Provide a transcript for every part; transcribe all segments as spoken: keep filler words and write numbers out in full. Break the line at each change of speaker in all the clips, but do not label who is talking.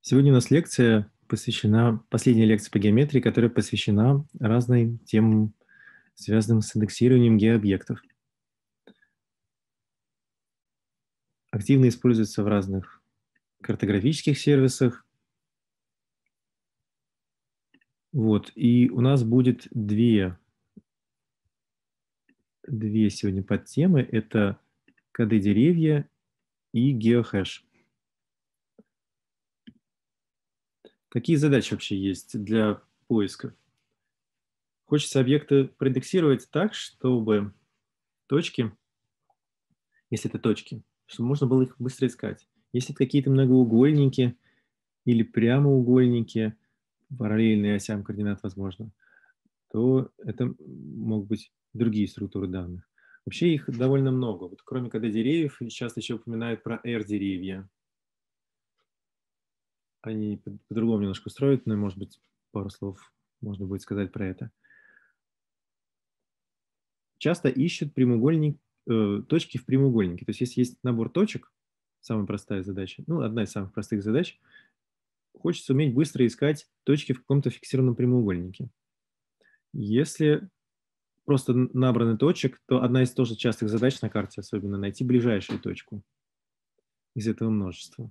Сегодня у нас лекция посвящена, последняя лекция по геометрии, которая посвящена разным темам, связанным с индексированием геообъектов. Активно используется в разных картографических сервисах. Вот. И у нас будет две, две сегодня подтемы. Это коды деревья и геохэш. Какие задачи вообще есть для поиска? Хочется объекты проиндексировать так, чтобы точки, если это точки, чтобы можно было их быстро искать. Если это какие-то многоугольники или прямоугольники, параллельные осям координат, возможно, то это могут быть другие структуры данных. Вообще их довольно много. Вот кроме кода деревьев, часто еще упоминают про R-деревья. Они по-другому немножко устроят, но, может быть, пару слов можно будет сказать про это. Часто ищут прямоугольник, э, точки в прямоугольнике. То есть если есть набор точек, самая простая задача, ну, одна из самых простых задач, хочется уметь быстро искать точки в каком-то фиксированном прямоугольнике. Если просто набраны точек, то одна из тоже частых задач на карте особенно найти ближайшую точку из этого множества.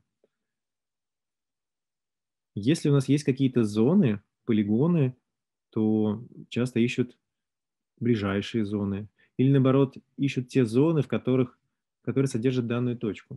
Если у нас есть какие-то зоны, полигоны, то часто ищут ближайшие зоны. Или наоборот, ищут те зоны, в которых, которые содержат данную точку.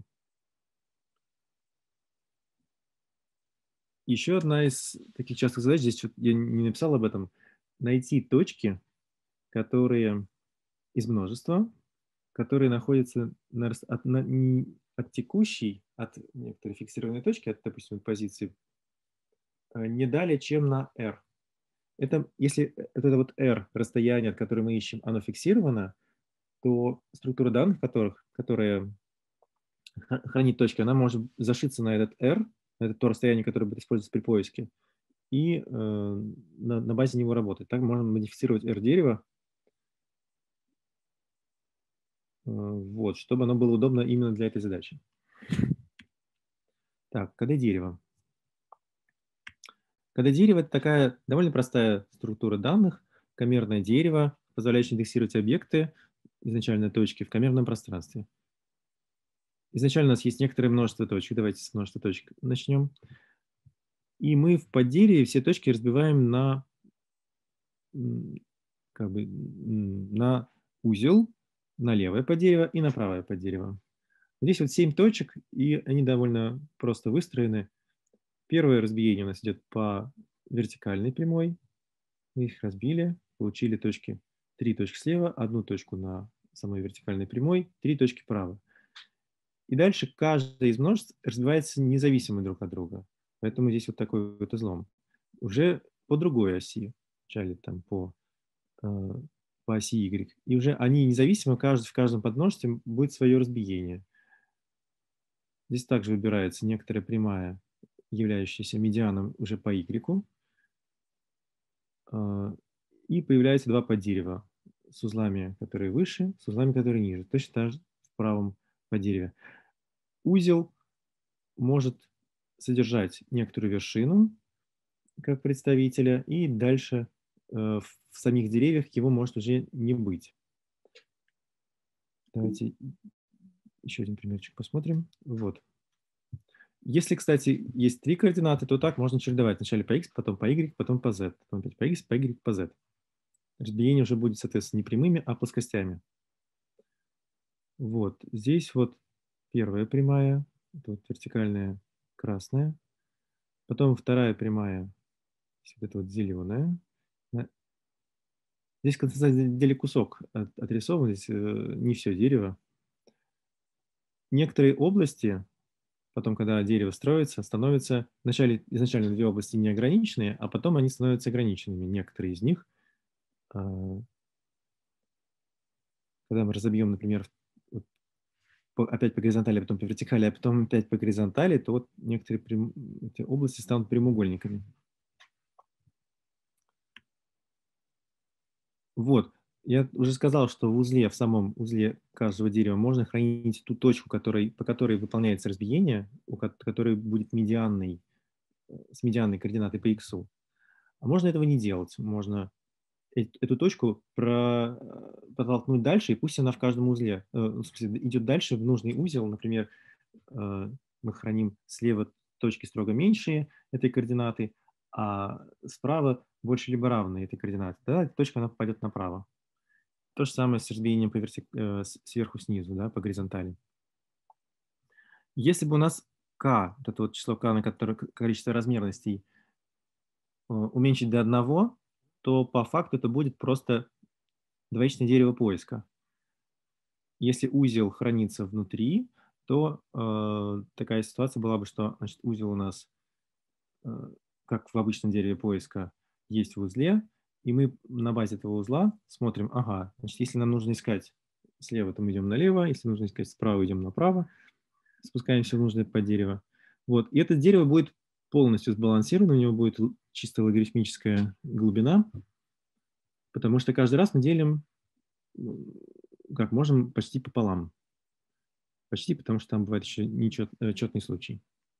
Еще одна из таких частых задач, здесь я не написал об этом, найти точки, которые из множества, которые находятся на, от, на, от текущей, от некоторой фиксированной точки, от, допустим, позиции, не далее, чем на R. Это, если это вот R, расстояние, от которого мы ищем, оно фиксировано, то структура данных, которых, которая хранит точки, она может зашиться на этот R, на это то расстояние, которое будет использоваться при поиске, и э, на, на базе него работать. Так можно модифицировать R-дерево, э, вот, чтобы оно было удобно именно для этой задачи. Так, коды дерева. Коды дерева – это такая довольно простая структура данных, камерное дерево, позволяющее индексировать объекты, изначально точки, в камерном пространстве. Изначально у нас есть некоторое множество точек. Давайте с множества точек начнем. И мы в поддереве все точки разбиваем на, как бы, на узел, на левое поддерево и на правое поддерево. Здесь вот семь точек, и они довольно просто выстроены. Первое разбиение у нас идет по вертикальной прямой. Мы их разбили, получили точки, три точки слева, одну точку на самой вертикальной прямой, три точки вправо. И дальше каждая из множеств разбивается независимо друг от друга. Поэтому здесь вот такой вот излом. Уже по другой оси, вначале там по, э, по оси Y. И уже они независимо, каждый в каждом подмножестве будет свое разбиение. Здесь также выбирается некоторая прямая, являющаяся медианом уже по Y. Э, и появляются два поддерева с узлами, которые выше, с узлами, которые ниже. Точно так же в правом поддереве. Узел может содержать некоторую вершину, как представителя, и дальше э, в самих деревьях его может уже не быть. Давайте еще один примерчик посмотрим. Вот. Если, кстати, есть три координаты, то так можно чередовать. Вначале по x, потом по y, потом по z. Потом опять по x, по y, по z. Разбиение уже будет, соответственно, не прямыми, а плоскостями. Вот. Здесь вот первая прямая, вот вертикальная красная. Потом вторая прямая, вот это вот зеленая. Здесь, на самом деле, кусок отрисован, здесь не все дерево. Некоторые области, потом, когда дерево строится, становятся вначале, изначально две области неограниченные, а потом они становятся ограниченными. Некоторые из них, когда мы разобьем, например, опять по горизонтали, а потом по вертикали, а потом опять по горизонтали, то вот некоторые прям... эти области станут прямоугольниками. Вот. Я уже сказал, что в узле, в самом узле каждого дерева можно хранить ту точку, которой, по которой выполняется разбиение, у которой будет медианной с медианной координатой по х. А можно этого не делать. Можно эту точку про, протолкнуть дальше, и пусть она в каждом узле, э, в смысле, идет дальше в нужный узел. Например, э, мы храним слева точки строго меньшие этой координаты, а справа больше либо равные этой координаты. Тогда эта точка она попадет направо. То же самое с разбиением по вертик... э, сверху снизу, да, по горизонтали. Если бы у нас k, вот это вот число k, на которое количество размерностей, уменьшить до одного, то по факту это будет просто двоичное дерево поиска. Если узел хранится внутри, то э, такая ситуация была бы, что, значит, узел у нас, э, как в обычном дереве поиска, есть в узле, и мы на базе этого узла смотрим, ага, значит, если нам нужно искать слева, то мы идем налево, если нужно искать справа, идем направо, спускаемся в нужное под дерево. Вот. И это дерево будет полностью сбалансировано, у него будет чисто логарифмическая глубина, потому что каждый раз мы делим, как можем, почти пополам. Почти, потому что там бывает еще нечет, четный случай.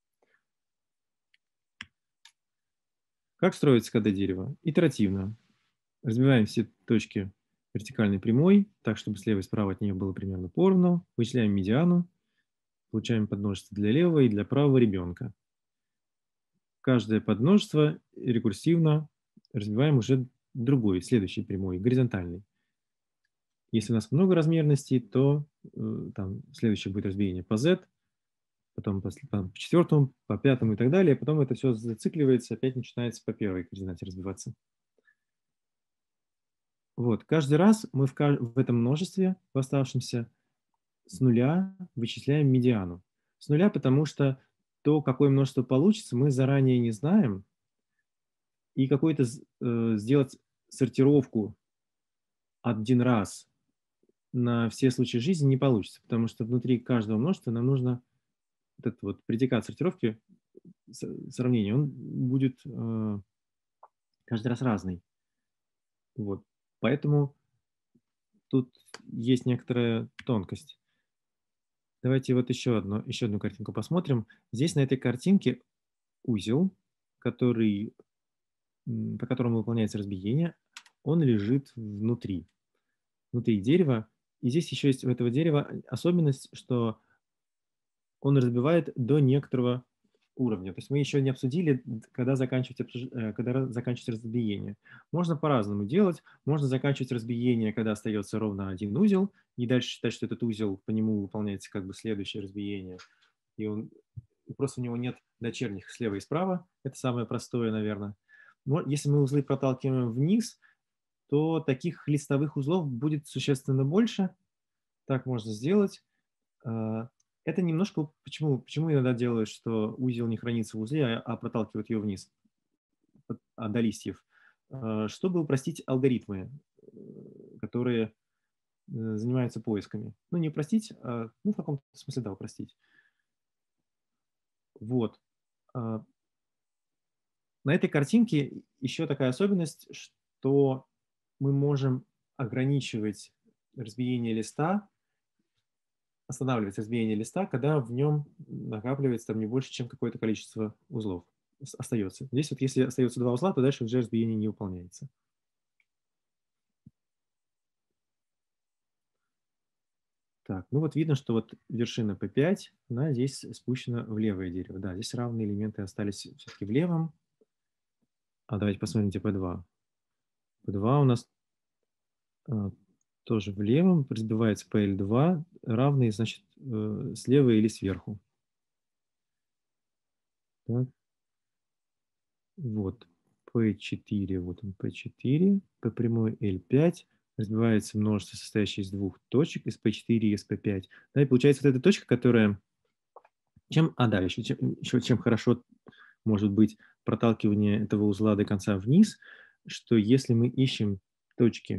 Как строится ка дэ дерева? Итеративно. Разбиваем все точки вертикальной прямой, так, чтобы слева и справа от нее было примерно поровну. Вычисляем медиану. Получаем подмножество для левого и для правого ребенка. Каждое подмножество рекурсивно разбиваем уже другой, следующей прямой, горизонтальной. Если у нас много размерностей, то э, там следующее будет разбиение по z, потом по, по четвертому, по пятому и так далее. Потом это все зацикливается, опять начинается по первой координате разбиваться. Вот. Каждый раз мы в, в этом множестве, в оставшемся, с нуля вычисляем медиану. С нуля, потому что то, какое множество получится, мы заранее не знаем. И какой-то э, сделать сортировку один раз на все случаи жизни не получится, потому что внутри каждого множества нам нужно этот вот предикат сортировки, сравнения, он будет э, каждый раз разный. Вот. Поэтому тут есть некоторая тонкость. Давайте вот еще, одно, еще одну картинку посмотрим. Здесь на этой картинке узел, который, по которому выполняется разбиение, он лежит внутри, внутри дерева. И здесь еще есть у этого дерева особенность, что он разбивает до некоторого уровня. То есть мы еще не обсудили, когда заканчивать, когда заканчивать разбиение. Можно по-разному делать. Можно заканчивать разбиение, когда остается ровно один узел, и дальше считать, что этот узел, по нему выполняется как бы следующее разбиение. И он, просто у него нет дочерних слева и справа. Это самое простое, наверное. Но если мы узлы проталкиваем вниз, то таких листовых узлов будет существенно больше. Так можно сделать. Это немножко... Почему, почему иногда делают, что узел не хранится в узле, а проталкивают ее вниз, а до листьев? Чтобы упростить алгоритмы, которые занимаются поисками. Ну, не упростить, а, ну, в каком-то смысле, да, упростить. Вот. На этой картинке еще такая особенность, что мы можем ограничивать разбиение листа, останавливать разбиение листа, когда в нем накапливается там не больше, чем какое-то количество узлов остается. Здесь вот если остается два узла, то дальше уже разбиение не выполняется. Так, ну вот видно, что вот вершина пэ пять, она здесь спущена в левое дерево. Да, здесь равные элементы остались все-таки в левом. А давайте посмотрите пэ два. пэ два у нас а, тоже в левом, разбивается пэ эл два, равные, значит, э, слева или сверху. Так. Вот, пэ четыре, вот он пэ четыре, P прямой эл пять, разбивается множество, состоящее из двух точек, из пэ четыре и из пэ пять. Да, и получается вот эта точка, которая... Чем, а, да, еще, чем, еще чем хорошо может быть проталкивание этого узла до конца вниз, что если мы ищем точки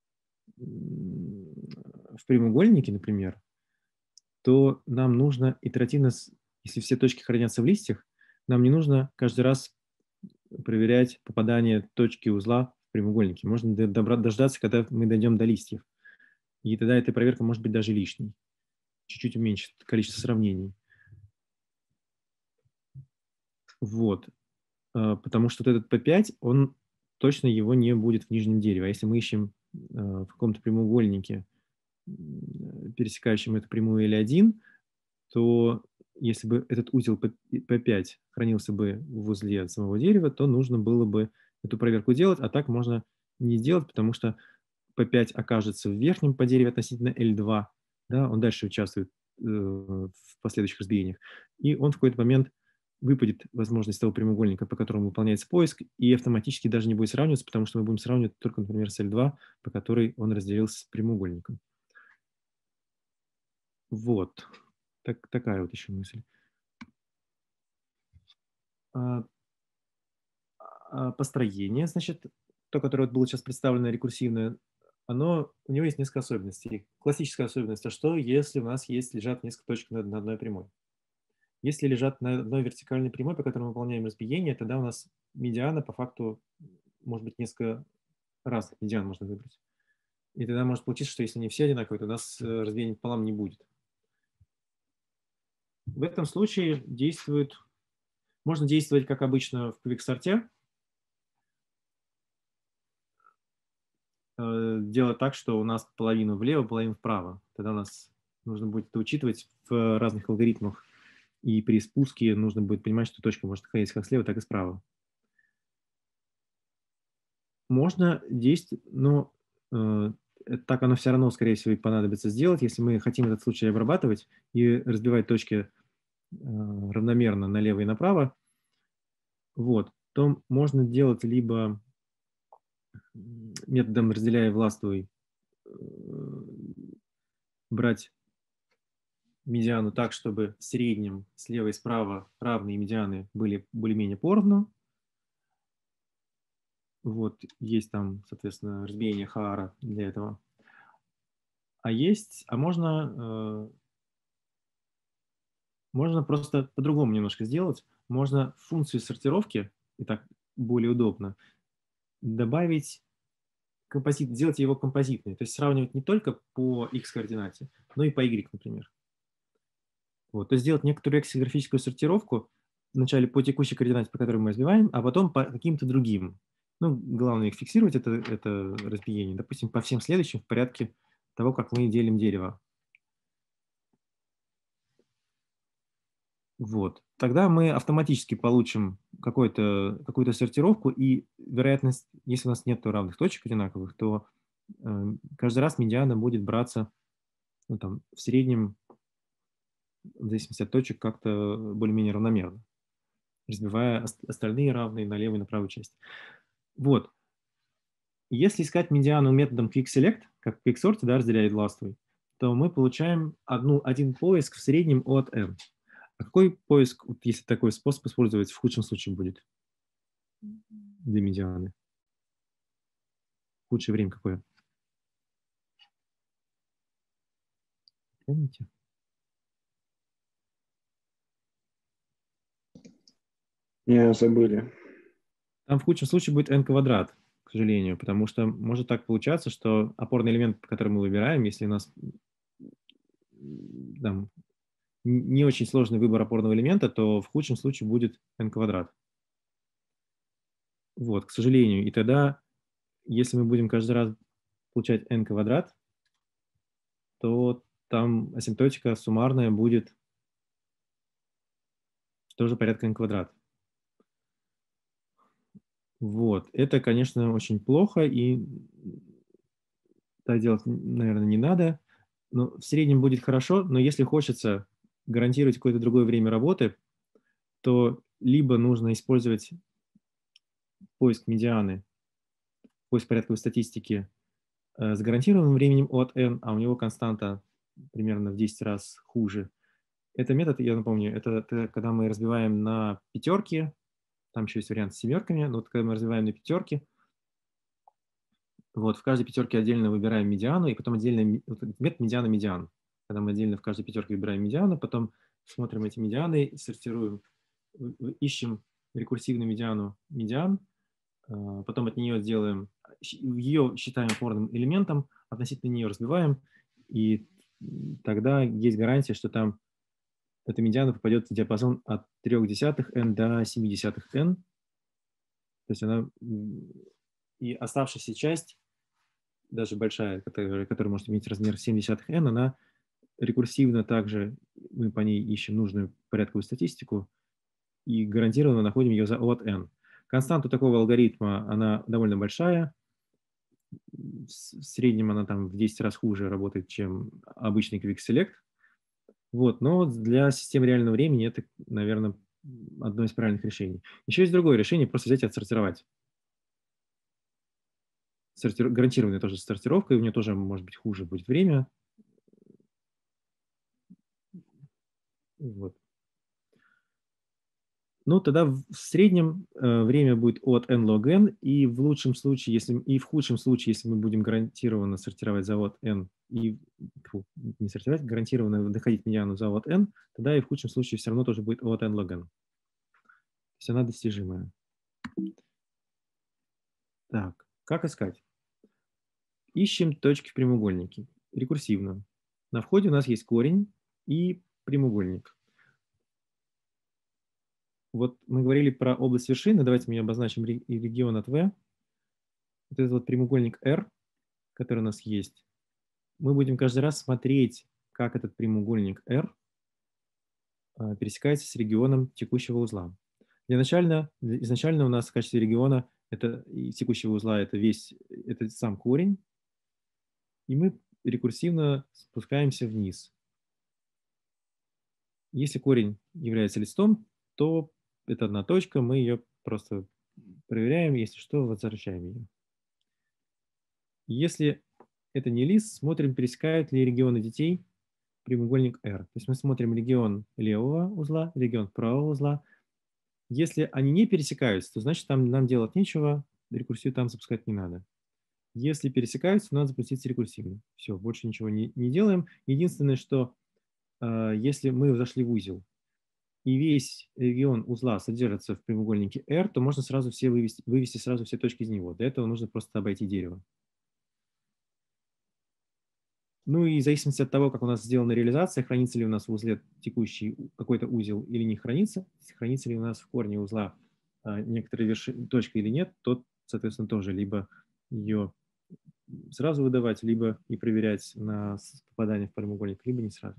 в прямоугольнике, например, то нам нужно итеративно, если все точки хранятся в листьях, нам не нужно каждый раз проверять попадание точки узла в прямоугольнике. Можно дождаться, когда мы дойдем до листьев. И тогда эта проверка может быть даже лишней. Чуть-чуть уменьшит количество сравнений. Вот. потому что вот этот пэ пять, он точно его не будет в нижнем дереве. А если мы ищем в каком-то прямоугольнике, пересекающем эту прямую эль один, то если бы этот узел пэ пять хранился бы в узле самого дерева, то нужно было бы эту проверку делать, а так можно не делать, потому что пэ пять окажется в верхнем поддереве относительно эль два, да, он дальше участвует э, в последующих разбиениях, и он в какой-то момент выпадет возможность того прямоугольника, по которому выполняется поиск, и автоматически даже не будет сравниваться, потому что мы будем сравнивать только, например, с эль два, по которой он разделился с прямоугольником. Вот. Так, такая вот еще мысль. А, а построение, значит, то, которое вот было сейчас представлено рекурсивное, оно, у него есть несколько особенностей. Классическая особенность, а что, если у нас есть, лежат несколько точек на, на одной прямой? Если лежат на одной вертикальной прямой, по которой мы выполняем разбиение, тогда у нас медиана по факту может быть несколько разных медиан можно выбрать. И тогда может получиться, что если они все одинаковые, то у нас разбиения пополам не будет. В этом случае действует, можно действовать, как обычно, в квиксорте, делать так, что у нас половину влево, половину вправо. Тогда у нас нужно будет это учитывать в разных алгоритмах. И при спуске нужно будет понимать, что точка может находиться как слева, так и справа. Можно действовать, но э, так оно все равно, скорее всего, и понадобится сделать. Если мы хотим этот случай обрабатывать и разбивать точки э, равномерно налево и направо, вот, то можно делать либо методом разделяя властвуй, э, брать медиану так, чтобы в среднем слева и справа равные медианы были более-менее поровну. Вот, есть там, соответственно, разбиение Хаара для этого. А есть, а можно, э, можно просто по-другому немножко сделать. Можно функцию сортировки, и так более удобно, добавить композит, сделать его композитной. То есть сравнивать не только по x-координате, но и по y, например. Вот, то есть сделать некоторую лексикографическую сортировку вначале по текущей координате, по которой мы разбиваем, а потом по каким-то другим. Ну, главное их фиксировать, это, это разбиение, допустим, по всем следующим в порядке того, как мы делим дерево. Вот. Тогда мы автоматически получим какую-то какую-то сортировку, и вероятность, если у нас нет равных точек одинаковых, то э, каждый раз медиана будет браться, ну, там, в среднем, в зависимости от точек, как-то более-менее равномерно, разбивая остальные равные на левую и на правую часть. Вот. Если искать медиану методом QuickSelect, как в QuickSort, да, разделяет ластвой, то мы получаем одну, один поиск в среднем от n. А какой поиск, вот если такой способ использовать, в худшем случае будет для медианы? Худшее время какое? Помните?
Не, забыли.
Там в худшем случае будет n квадрат, к сожалению, потому что может так получаться, что опорный элемент, который мы выбираем, если у нас там, не очень сложный выбор опорного элемента, то в худшем случае будет n квадрат. Вот, к сожалению. И тогда, если мы будем каждый раз получать n квадрат, то там асимптотика суммарная будет тоже порядка n квадрат. Вот. Это, конечно, очень плохо, и так делать, наверное, не надо. Но в среднем будет хорошо, но если хочется гарантировать какое-то другое время работы, то либо нужно использовать поиск медианы, поиск порядковой статистики с гарантированным временем от n, а у него константа примерно в десять раз хуже. Это метод, я напомню, это, это когда мы разбиваем на пятерки, там еще есть вариант с семерками, но вот когда мы разбиваем на пятерки, вот в каждой пятерке отдельно выбираем медиану, и потом отдельно вот, метод медиана-медиан. Когда мы отдельно в каждой пятерке выбираем медиану, потом смотрим эти медианы, сортируем, ищем рекурсивную медиану медиан, потом от нее делаем, ее считаем опорным элементом, относительно нее разбиваем, и тогда есть гарантия, что там эта медиана попадет в диапазон от трёх десятых n до семи десятых n, То есть она и оставшаяся часть, даже большая, которая, которая может иметь размер семь десятых n, она рекурсивно также, мы по ней ищем нужную порядковую статистику и гарантированно находим ее за O от n. Константа такого алгоритма, она довольно большая. В среднем она там в десять раз хуже работает, чем обычный Quick Select. Вот, но для системы реального времени это, наверное, одно из правильных решений. Еще есть другое решение, просто взять и отсортировать. Сортир... Гарантированная тоже сортировка, и у нее тоже, может быть, хуже будет время. Вот. Ну, тогда в среднем э, время будет O от n log n, и в лучшем случае, если, и в худшем случае, если мы будем гарантированно сортировать за O от n, и фу, не сортировать, гарантированно находить медиану за O от n, тогда и в худшем случае все равно тоже будет O от n log n. То есть она достижимая. Так, как искать? Ищем точки в прямоугольнике. Рекурсивно. На входе у нас есть корень и прямоугольник. Вот мы говорили про область вершины. Давайте мы обозначим регион от V. Вот этот вот прямоугольник R, который у нас есть. Мы будем каждый раз смотреть, как этот прямоугольник R пересекается с регионом текущего узла. Для начала, изначально у нас в качестве региона это, и текущего узла это весь это сам корень. И мы рекурсивно спускаемся вниз. Если корень является листом, то это одна точка, мы ее просто проверяем, если что, возвращаем ее. Если это не лист, смотрим, пересекают ли регионы детей прямоугольник R. То есть мы смотрим регион левого узла, регион правого узла. Если они не пересекаются, то значит там нам делать нечего, рекурсию там запускать не надо. Если пересекаются, то надо запустить рекурсивно. Все, больше ничего не, не делаем. Единственное, что э, если мы зашли в узел, и весь регион узла содержится в прямоугольнике R, то можно сразу все вывести, вывести сразу все точки из него. Для этого нужно просто обойти дерево. Ну и в зависимости от того, как у нас сделана реализация, хранится ли у нас в узле текущий какой-то узел или не хранится, хранится ли у нас в корне узла а, некоторая верши... точка или нет, то, соответственно, тоже либо ее сразу выдавать, либо и проверять на попадание в прямоугольник, либо не сразу.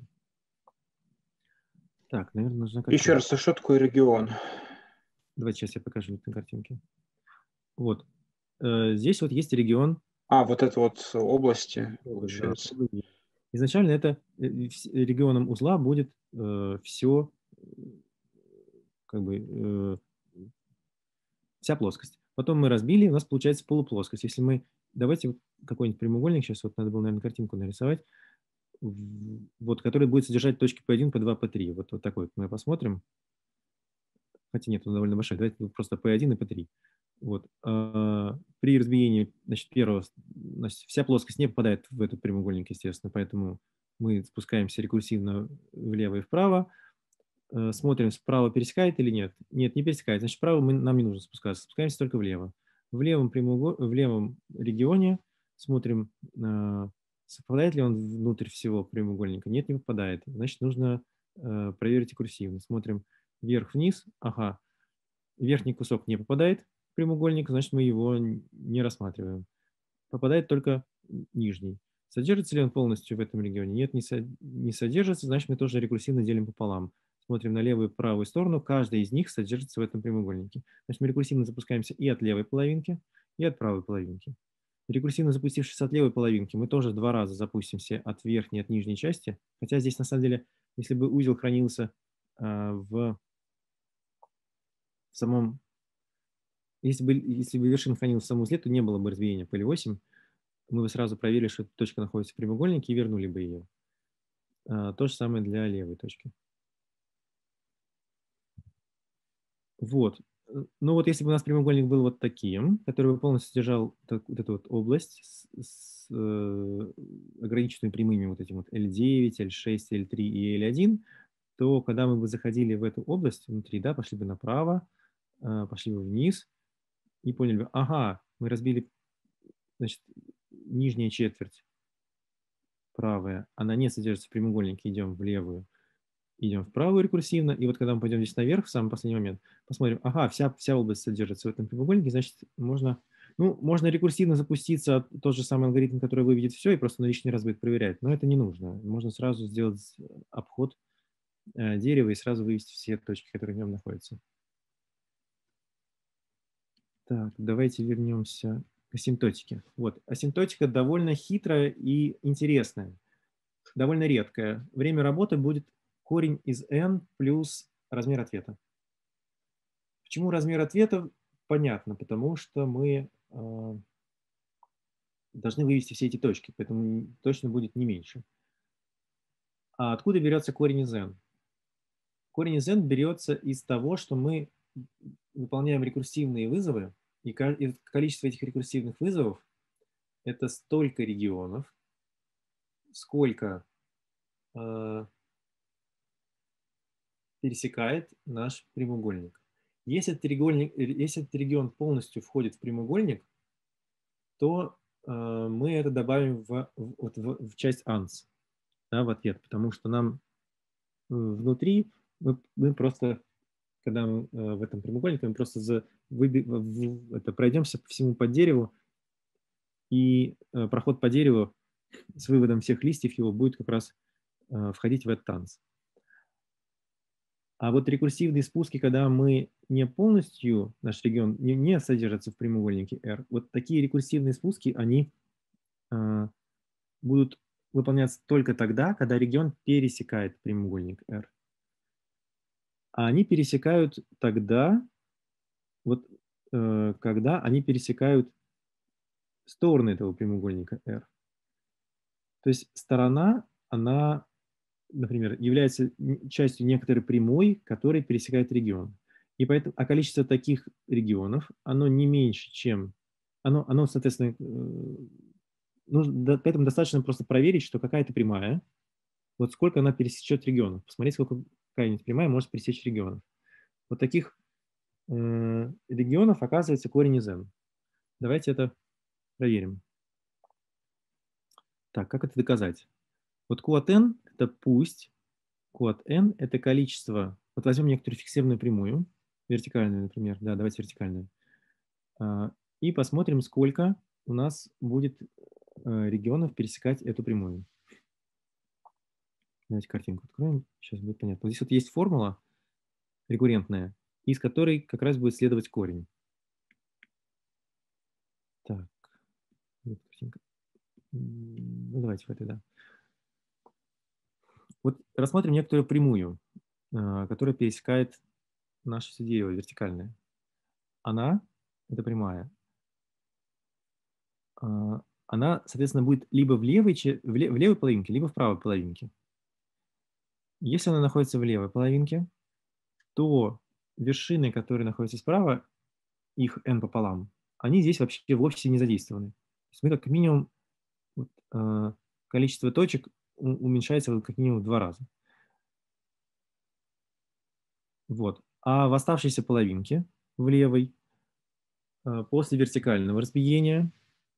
Так, наверное, нужна картинка.
Еще раз, а что такое регион?
Давайте сейчас я покажу на картинке. Вот. Здесь вот есть регион.
А, вот это вот области, получается.
Да. Изначально это регионом узла будет э, все, как бы, э, вся плоскость. Потом мы разбили, у нас получается полуплоскость. Если мы, давайте вот какой-нибудь прямоугольник, сейчас вот надо было, наверное, картинку нарисовать, вот, который будет содержать точки P один, P два, P три. Вот, вот такой вот мы посмотрим. Хотя нет, он довольно большой. Давайте просто P один и P три. Вот. При разбиении, значит, первого, значит, вся плоскость не попадает в этот прямоугольник, естественно, поэтому мы спускаемся рекурсивно влево и вправо, смотрим, справа пересекает или нет. Нет, не пересекает, значит, вправо мы, нам не нужно спускаться, спускаемся только влево. В левом, прямоугол... в левом регионе смотрим, совпадает ли он внутрь всего прямоугольника. Нет, не попадает. Значит, нужно проверить рекурсивно. Смотрим вверх-вниз, ага, верхний кусок не попадает в прямоугольник, значит, мы его не рассматриваем. Попадает только нижний. Содержится ли он полностью в этом регионе? Нет, не, со, не содержится, значит, мы тоже рекурсивно делим пополам. Смотрим на левую и правую сторону, каждая из них содержится в этом прямоугольнике. Значит, мы рекурсивно запускаемся и от левой половинки, и от правой половинки. Рекурсивно запустившись от левой половинки, мы тоже два раза запустимся от верхней и от нижней части, хотя здесь, на самом деле, если бы узел хранился э, в в самом, если бы, если бы вершина хранилась в самом узле, то не было бы разбиения по L восемь. Мы бы сразу проверили, что эта точка находится в прямоугольнике и вернули бы ее. А, то же самое для левой точки. Вот. Ну вот если бы у нас прямоугольник был вот таким, который бы полностью содержал так, вот эту вот область с, с э, ограниченными прямыми вот этим вот L девять, L шесть, L три и L один, то когда мы бы заходили в эту область внутри, да, пошли бы направо, э, пошли бы вниз, и поняли бы, ага, мы разбили, значит, нижняя четверть правая, она не содержится в прямоугольнике, идем в левую. идем вправо рекурсивно, и вот когда мы пойдем здесь наверх, в самый последний момент, посмотрим, ага, вся, вся область содержится в этом прямоугольнике, значит, можно, ну, можно рекурсивно запуститься, тот же самый алгоритм, который выведет все, и просто на лишний раз будет проверять, но это не нужно. Можно сразу сделать обход э, дерева и сразу вывести все точки, которые в нем находятся. Так, давайте вернемся к асимптотике. Вот, асимптотика довольно хитрая и интересная, довольно редкая. Время работы будет корень из n плюс размер ответа. Почему размер ответа? Понятно, потому что мы э, должны вывести все эти точки, поэтому точно будет не меньше. А откуда берется корень из n? Корень из n берется из того, что мы выполняем рекурсивные вызовы, и количество этих рекурсивных вызовов – это столько регионов, сколько э, пересекает наш прямоугольник. Если этот, если этот регион полностью входит в прямоугольник, то э, мы это добавим в, в, в, в часть ans, да, в ответ, потому что нам внутри мы, мы просто, когда мы э, в этом прямоугольнике, мы просто за, выби, в, это, пройдемся по всему под дереву, и э, проход по дереву с выводом всех листьев его будет как раз э, входить в этот ans. А вот рекурсивные спуски, когда мы не полностью, наш регион не, не содержится в прямоугольнике R, вот такие рекурсивные спуски, они э, будут выполняться только тогда, когда регион пересекает прямоугольник R. А они пересекают тогда, вот, э, когда они пересекают стороны этого прямоугольника R. То есть сторона, она, например, является частью некоторой прямой, которая пересекает регион. И поэтому, а количество таких регионов, оно не меньше, чем... Оно, оно соответственно, нужно, поэтому достаточно просто проверить, что какая-то прямая, вот сколько она пересечет регионов. Посмотреть, сколько какая-нибудь прямая может пересечь регионов. Вот таких э, регионов оказывается корень из n. Давайте это проверим. Так, как это доказать? Вот q от n – это пусть q от n – это количество... Вот возьмем некоторую фиксированную прямую, вертикальную, например. Да, давайте вертикальную. И посмотрим, сколько у нас будет регионов пересекать эту прямую. Давайте картинку откроем, сейчас будет понятно. Вот здесь вот есть формула рекуррентная, из которой как раз будет следовать корень. Так, вот картинка. Ну, давайте в этой, да. Вот рассмотрим некоторую прямую, которая пересекает наше все дерево вертикальное. Она, это прямая, она, соответственно, будет либо в левой, в левой половинке, либо в правой половинке. Если она находится в левой половинке, то вершины, которые находятся справа, их n пополам, они здесь вообще вовсе не задействованы. То есть мы как минимум вот, э, количество точек уменьшается вот как минимум в два раза. Вот. А в оставшейся половинке, в левой, э, после вертикального разбиения,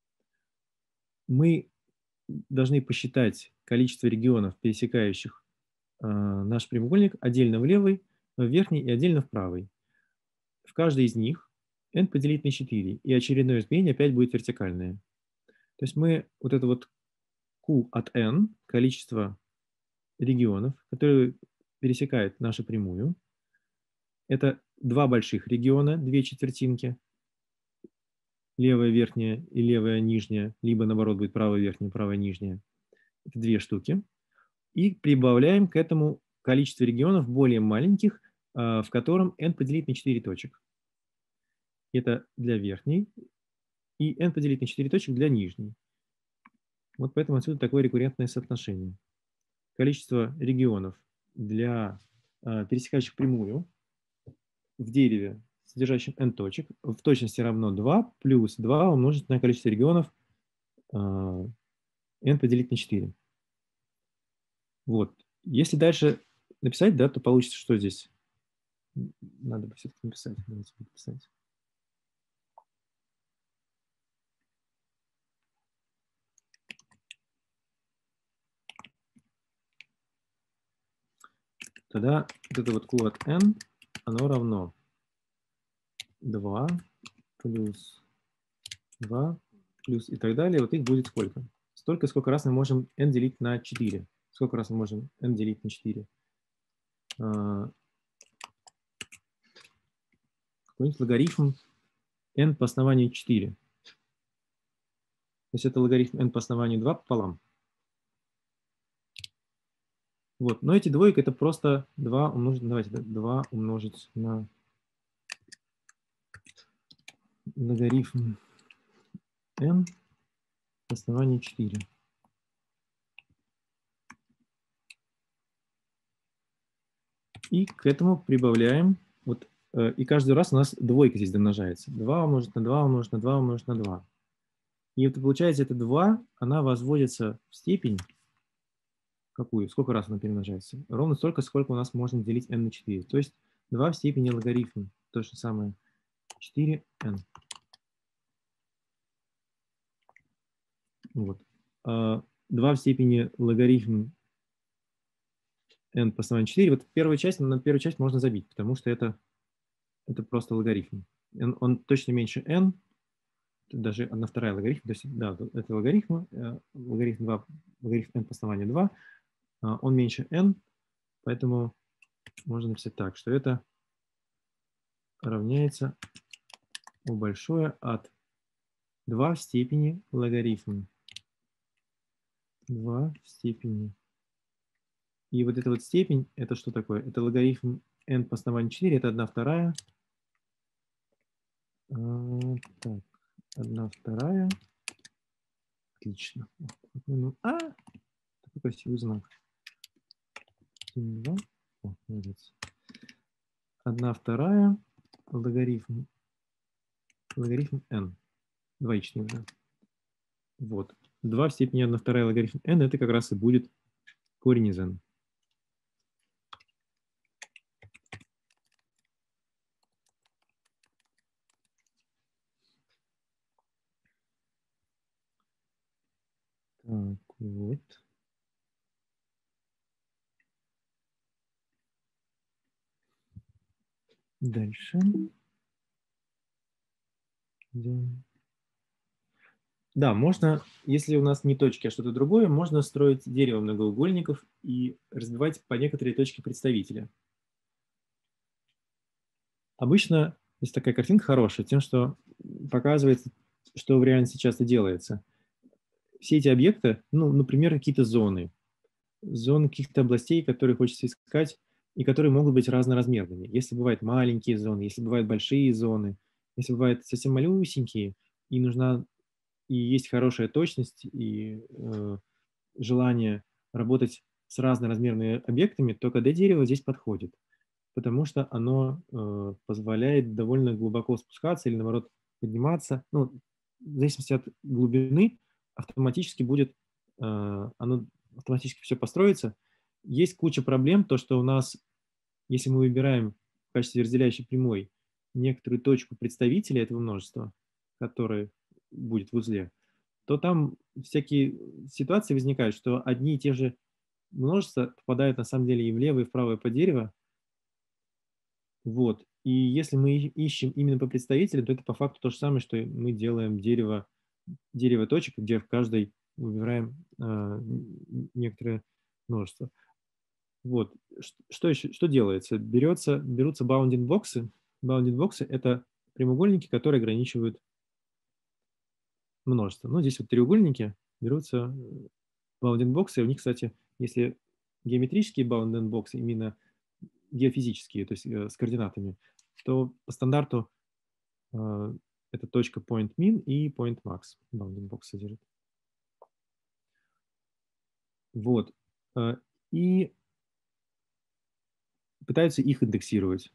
мы должны посчитать количество регионов, пересекающих э, наш прямоугольник, отдельно в левой, в верхней и отдельно в правой. В каждой из них n поделить на четыре, и очередное изменение опять будет вертикальное. То есть мы вот это вот q от n, количество регионов, которые пересекают нашу прямую, это два больших региона, две четвертинки, левая верхняя и левая нижняя, либо наоборот будет правая верхняя, правая нижняя. Это две штуки. И прибавляем к этому количество регионов более маленьких, в котором n поделить на четыре точек. Это для верхней, и n поделить на четыре точек для нижней. Вот поэтому отсюда такое рекуррентное соотношение. Количество регионов для пересекающих прямую в дереве, содержащем n точек, в точности равно два плюс два умножить на количество регионов n поделить на четыре. Вот. Если дальше написать, да, то получится, что здесь? Надо бы все-таки написать. Давайте написать. тогда вот это вот q от n, оно равно два плюс два плюс и так далее. Вот их будет сколько? Столько, сколько раз мы можем n делить на четыре. Сколько раз мы можем n делить на четыре? А, какой-нибудь логарифм n по основанию четыре. То есть это логарифм n по основанию два пополам. Вот. Но эти двойки это просто два умножить, давайте, два умножить на логарифм n по основанию четыре. И к этому прибавляем, вот, э, и каждый раз у нас двойка здесь домножается. два умножить на два умножить на два умножить на два. И вот получается, это два, она возводится в степень, какую? Сколько раз она перемножается? Ровно столько, сколько у нас можно делить n на четыре. То есть два в степени логарифм. То же самое. четыре эн. Вот. два в степени логарифм n по основанию четыре. Вот первую часть, на первую часть можно забить, потому что это, это просто логарифм. n, он точно меньше n, даже одна вторая логарифм. То есть, да, это логарифм, логарифм два, логарифм n по основанию два, он меньше n, поэтому можно написать так, что это равняется у большое от два в степени логарифм. два в степени. И вот эта вот степень, это что такое? Это логарифм n по основанию четыре, это одна вторая. А, так, одна вторая. Отлично. А, такой красивый знак. два. О, молодец. одна вторая логарифм, логарифм n. Двоичный уже. Вот. два в степени одна вторая логарифм n, это как раз и будет корень из n. Так, вот. Дальше. Да, можно, если у нас не точки, а что-то другое, можно строить дерево многоугольников и разбивать по некоторые точки представителя. Обычно есть такая картинка хорошая, тем, что показывает, что в реальности часто делается. Все эти объекты, ну, например, какие-то зоны, зоны каких-то областей, которые хочется искать, и которые могут быть разноразмерными. Если бывают маленькие зоны, если бывают большие зоны, если бывают совсем малюсенькие, и нужна, и есть хорошая точность, и э, желание работать с разноразмерными объектами, то ка дэ-дерево здесь подходит, потому что оно э, позволяет довольно глубоко спускаться или, наоборот, подниматься. Ну, в зависимости от глубины автоматически будет, э, оно автоматически все построится. Есть куча проблем, то, что у нас, если мы выбираем в качестве разделяющей прямой некоторую точку представителя этого множества, которое будет в узле, то там всякие ситуации возникают, что одни и те же множества попадают на самом деле и в левое, и в правое по дерево. Вот. И если мы ищем именно по представителям, то это по факту то же самое, что мы делаем дерево, дерево точек, где в каждой выбираем э, некоторое множество. Вот. Что еще? Что делается? Берется, берутся баундинг-боксы. Баундинг-боксы – это прямоугольники, которые ограничивают множество. Ну, здесь вот треугольники берутся баундинг-боксы. У них, кстати, если геометрические баундинг-боксы, именно геофизические, то есть э, с координатами, то по стандарту э, это точка point min и point max баундинг-бокс содержит. Вот. Э, и пытаются их индексировать.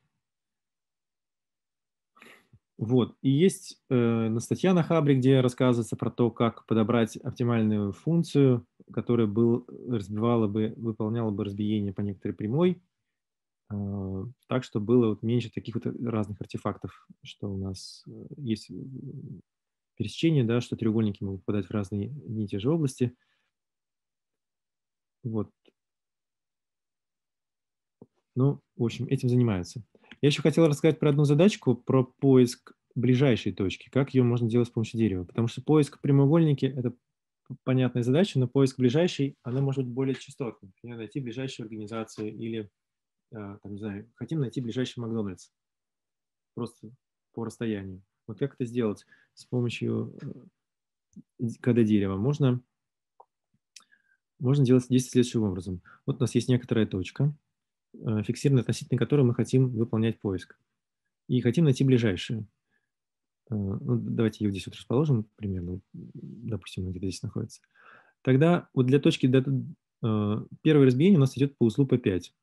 Вот. И есть э, статья на Хабре, где рассказывается про то, как подобрать оптимальную функцию, которая был, разбивала бы, выполняла бы разбиение по некоторой прямой, э, так, чтобы было вот меньше таких вот разных артефактов, что у нас э, есть пересечение, да, что треугольники могут попадать в разные одни и те же области. Вот. Ну, в общем, этим занимаются. Я еще хотел рассказать про одну задачку, про поиск ближайшей точки, как ее можно делать с помощью дерева. Потому что поиск прямоугольники – это понятная задача, но поиск ближайшей, она может быть более частотной. Например, найти ближайшую организацию или, там, не знаю, хотим найти ближайший Макдональдс просто по расстоянию. Вот как это сделать с помощью кода дерева? Можно, можно делать действие следующим образом. Вот у нас есть некоторая точка, фиксированная, относительно которой мы хотим выполнять поиск. И хотим найти ближайшую. Ну, давайте ее здесь вот расположим примерно. Допустим, где-то здесь находится. Тогда вот для точки первое разбиение у нас идет по узлу пэ пять.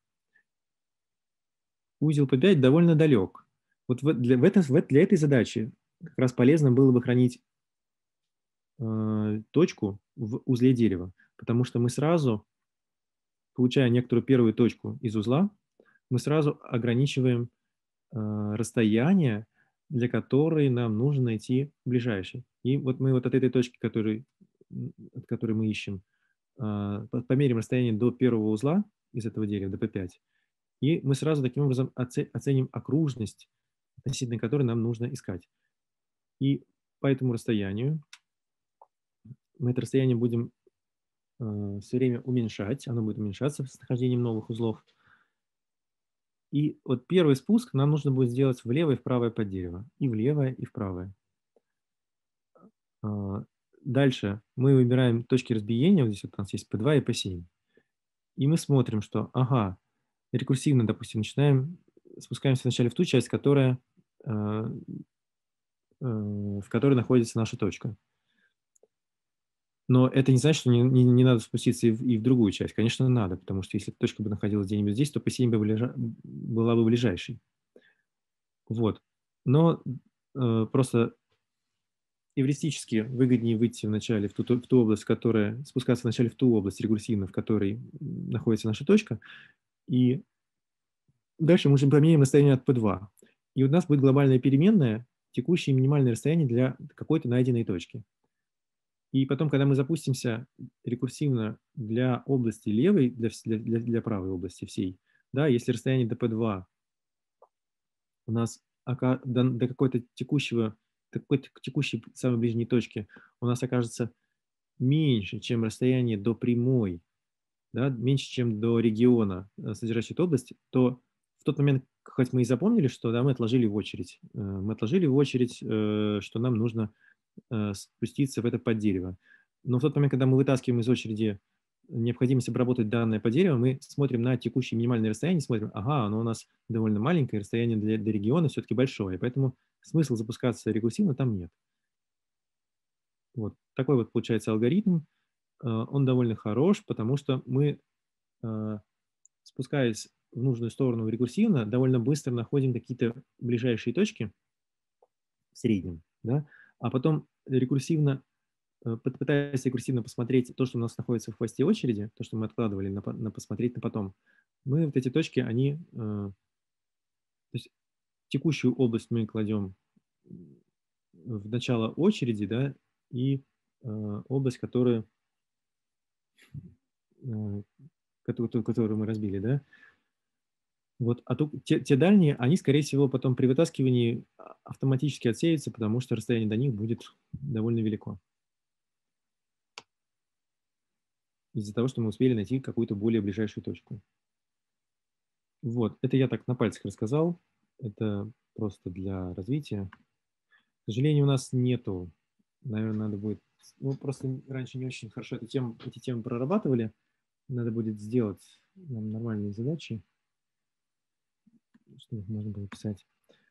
Узел пэ пять довольно далек. Вот для, в это, для этой задачи как раз полезно было бы хранить э, точку в узле дерева, потому что мы сразу, получая некоторую первую точку из узла, мы сразу ограничиваем э, расстояние, для которой нам нужно найти ближайший. И вот мы вот от этой точки, который, от которой мы ищем, э, померим расстояние до первого узла из этого дерева, до пэ пять, и мы сразу таким образом оценим окружность, относительно которой нам нужно искать. И по этому расстоянию мы это расстояние будем э, все время уменьшать, оно будет уменьшаться с нахождением новых узлов. И вот первый спуск нам нужно будет сделать влево и вправо под дерево, и в левое, и в правое. Дальше мы выбираем точки разбиения, вот здесь вот у нас есть пэ два и пэ семь. И мы смотрим, что, ага, рекурсивно, допустим, начинаем, спускаемся вначале в ту часть, которая, в которой находится наша точка. Но это не значит, что не, не, не надо спуститься и в, и в другую часть. Конечно, надо, потому что если точка бы находилась где-нибудь здесь, то пэ семь бы ближа, была бы ближайшей. Вот. Но э, просто эвристически выгоднее выйти вначале в ту, в ту область, которая, спускаться вначале в ту область рекурсивно, в которой находится наша точка, и дальше мы уже поменяем расстояние от пэ два. И у нас будет глобальная переменная, текущее минимальное расстояние для какой-то найденной точки. И потом, когда мы запустимся рекурсивно для области левой, для, для, для правой области всей, да, если расстояние до пэ два у нас до, до какой-то текущего, какой-то текущей самой ближней точки у нас окажется меньше, чем расстояние до прямой, да, меньше, чем до региона, содержащей эту область, то в тот момент, хоть мы и запомнили, что да, мы отложили в очередь, мы отложили в очередь, что нам нужно спуститься в это поддерево. Но в тот момент, когда мы вытаскиваем из очереди необходимость обработать данное по дереву, мы смотрим на текущее минимальное расстояние, смотрим, ага, оно у нас довольно маленькое, расстояние для, до региона все-таки большое, поэтому смысла запускаться рекурсивно там нет. Вот такой вот получается алгоритм. Он довольно хорош, потому что мы, спускаясь в нужную сторону рекурсивно, довольно быстро находим какие-то ближайшие точки в среднем, да, а потом рекурсивно, пытаясь рекурсивно посмотреть то, что у нас находится в хвосте очереди, то, что мы откладывали на, на посмотреть на потом, мы вот эти точки, они, то есть текущую область мы кладем в начало очереди, да, и область, которую, которую, которую мы разбили, да. Вот, а то, те, те дальние, они, скорее всего, потом при вытаскивании автоматически отсеются, потому что расстояние до них будет довольно велико. Из-за того, что мы успели найти какую-то более ближайшую точку. Вот, это я так на пальцах рассказал. Это просто для развития. К сожалению, у нас нету, наверное, надо будет, ну, просто раньше не очень хорошо эту тему, эти темы прорабатывали. Надо будет сделать нам нормальные задачи, чтобы их можно было писать.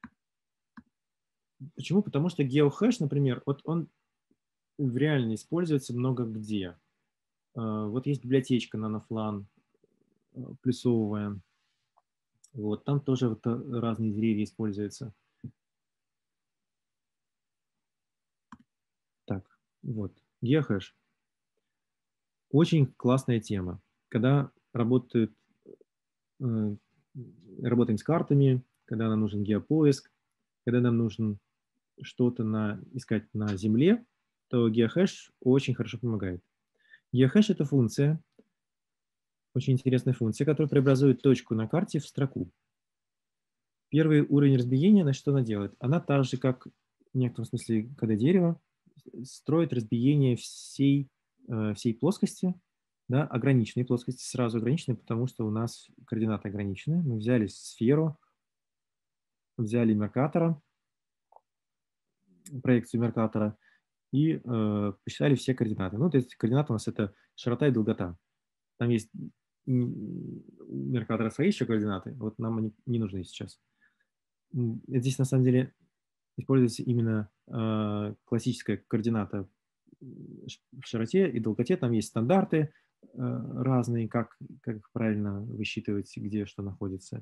Почему? Потому что геохэш, например, вот он реально используется много где. Вот есть библиотечка Nanoflan, плюсовая. Вот, там тоже вот разные деревья используются. Так, вот, геохэш. Очень классная тема. Когда работают, э, работаем с картами, когда нам нужен геопоиск, когда нам нужно что-то на, искать на Земле, то геохэш очень хорошо помогает. Геохэш – это функция, Очень интересная функция, которая преобразует точку на карте в строку. Первый уровень разбиения, значит, что она делает? Она так же, как в некотором смысле ка дэ-дерево, строит разбиение всей, э, всей плоскости, да, ограниченной плоскости, сразу ограниченной, потому что у нас координаты ограничены. Мы взяли сферу, взяли Меркатора, проекцию Меркатора, и э, посчитали все координаты. Ну, то есть координаты у нас это широта и долгота. Там есть у Меркатора свои еще координаты, вот нам они не нужны сейчас. Здесь на самом деле используется именно э, классическая координата в широте и долготе. Там есть стандарты э, разные, как, как их правильно высчитывать, где что находится.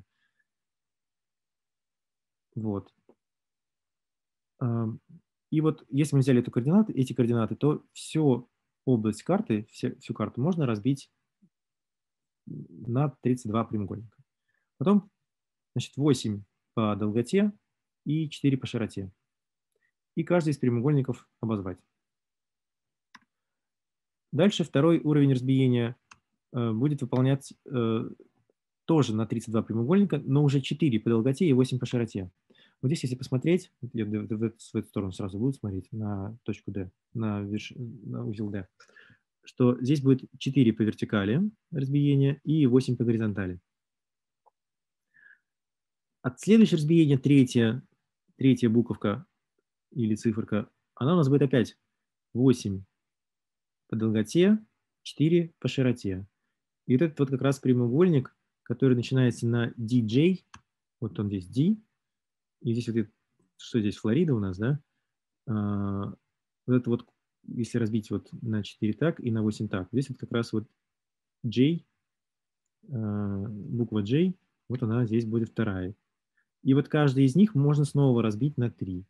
Вот. И вот если мы взяли эту координату, эти координаты, то всю область карты, все, всю карту можно разбить на тридцать два прямоугольника. Потом, значит, восемь по долготе и четыре по широте. И каждый из прямоугольников обозвать. Дальше второй уровень разбиения э, будет выполнять э, тоже на тридцать два прямоугольника, но уже четыре по долготе и восемь по широте. Вот здесь, если посмотреть, я в, в, в эту сторону сразу буду смотреть, на точку D, на, верш, на узел D, что здесь будет четыре по вертикали разбиения и восемь по горизонтали. От следующего разбиения, третья, третья буковка или циферка, она у нас будет опять восемь по долготе, четыре по широте. И вот этот вот как раз прямоугольник, который начинается на ди джей, вот он здесь D, и здесь вот, что здесь, Флорида у нас, да? А, вот это вот, если разбить вот на четыре так и на восемь так, здесь вот как раз вот J, а, буква J, вот она здесь будет вторая. И вот каждый из них можно снова разбить на три.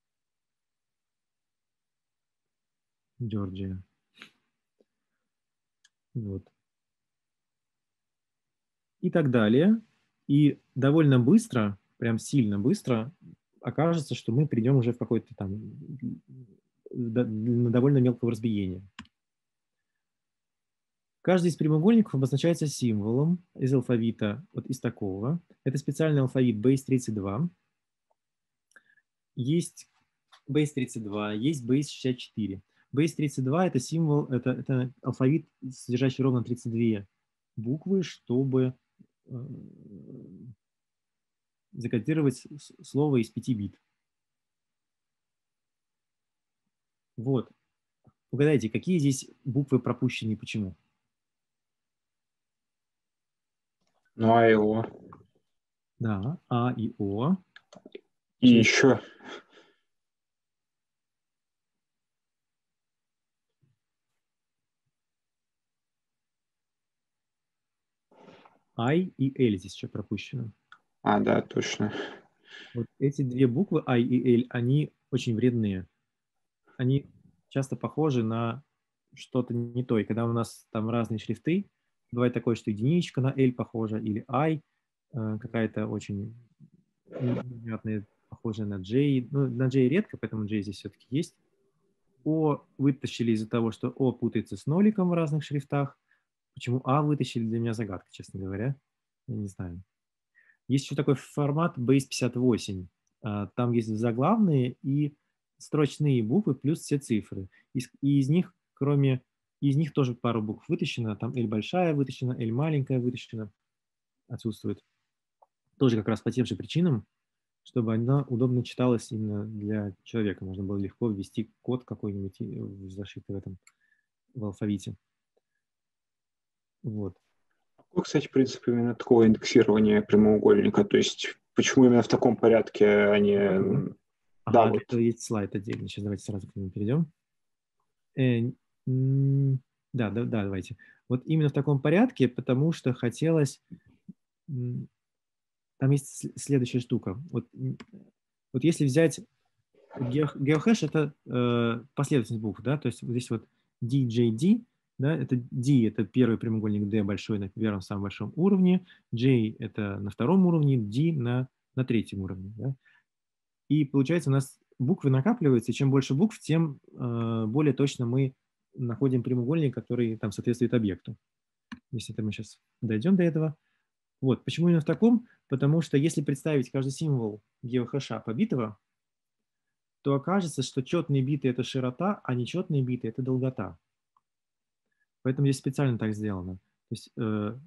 Джорджия. Вот. И так далее. И довольно быстро, прям сильно быстро, окажется, что мы придем уже в какой-то там на довольно мелкого разбиения. Каждый из прямоугольников обозначается символом из алфавита, вот из такого. Это специальный алфавит бейс тридцать два. Есть бейс тридцать два, есть бейс шестьдесят четыре. бейс тридцать два – это символ, это, это алфавит, содержащий ровно тридцать две буквы, чтобы э, закодировать слово из пяти бит. Вот. Угадайте, какие здесь буквы пропущены и почему?
Ну, А и О.
Да, А и О.
И Что еще...
I и L здесь еще пропущено.
А, да, точно.
Вот эти две буквы I и L, они очень вредные. Они часто похожи на что-то не то. И когда у нас там разные шрифты, бывает такое, что единичка на L похожа, или I э, какая-то очень непонятная, похожая на J. Ну, на J редко, поэтому J здесь все-таки есть. О вытащили из-за того, что О путается с ноликом в разных шрифтах. Почему А вытащили, для меня загадка, честно говоря. Я не знаю. Есть еще такой формат бейс пятьдесят восемь. Там есть заглавные и строчные буквы плюс все цифры. И из них, кроме... Из них тоже пару букв вытащено. Там L большая вытащена, L маленькая вытащена. Отсутствует. Тоже как раз по тем же причинам, чтобы она удобно читалась именно для человека. Можно было легко ввести код какой-нибудь зашитый в этом, в алфавите. Вот.
Какой, кстати, принцип именно такого индексирования прямоугольника? То есть почему именно в таком порядке они...
Ага,
да,
ага,
вот.
это есть слайд отдельно. Сейчас давайте сразу к нему перейдем. Э, да, да, да, давайте. Вот именно в таком порядке, потому что хотелось... Там есть следующая штука. Вот, вот если взять... Геохэш – это э, последовательность букв, да, то есть вот здесь вот ди джей ди, да, это D – это первый прямоугольник, D большой на первом самом большом уровне, J – это на втором уровне, D на, на третьем уровне, да. И получается у нас буквы накапливаются, и чем больше букв, тем э, более точно мы находим прямоугольник, который там соответствует объекту. если это мы сейчас дойдем до этого. Вот, почему именно в таком? Потому что если представить каждый символ геохэша побитого, то окажется, что четные биты – это широта, а нечетные биты – это долгота. Поэтому здесь специально так сделано. То есть, э,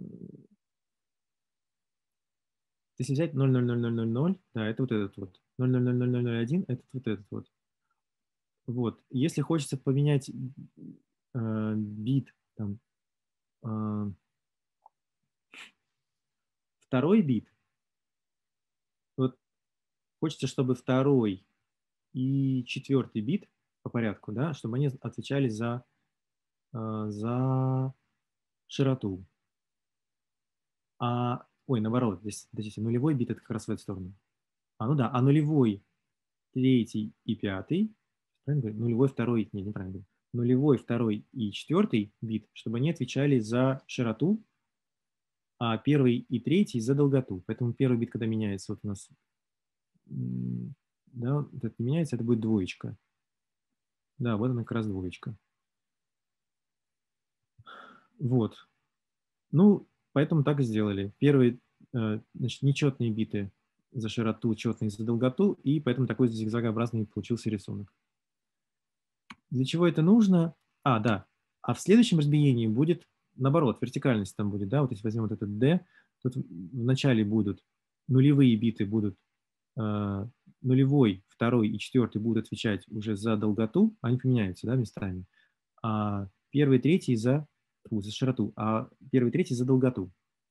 если взять ноль ноль ноль ноль ноль ноль, да, это вот этот вот. ноль ноль ноль ноль ноль ноль один – это вот этот вот. Вот. Если хочется поменять э, бит, там, э, второй бит, вот хочется, чтобы второй и четвертый бит по порядку, да, чтобы они отвечали за, э, за широту. А, ой, наоборот, здесь, подождите, нулевой бит – это как раз в эту сторону. А, ну да, а нулевой, третий и пятый, правильно говорю? Нулевой, второй, нет, неправильно говорю. Нулевой, второй и четвертый бит, чтобы они отвечали за широту, а первый и третий за долготу. Поэтому первый бит, когда меняется, вот у нас, да, вот это не меняется, это будет двоечка. Да, вот она как раз двоечка. Вот. Ну, поэтому так и сделали. Первые, значит, нечетные биты за широту, четные за долготу, и поэтому такой зигзагообразный получился рисунок. Для чего это нужно? А, да. А в следующем разбиении будет наоборот, вертикальность там будет, да, вот если возьмем вот этот D, тут в начале будут нулевые биты будут э, нулевой, второй и четвертый будут отвечать уже за долготу, они поменяются, да, местами, а первый, третий за, фу, за широту, а первый, третий за долготу.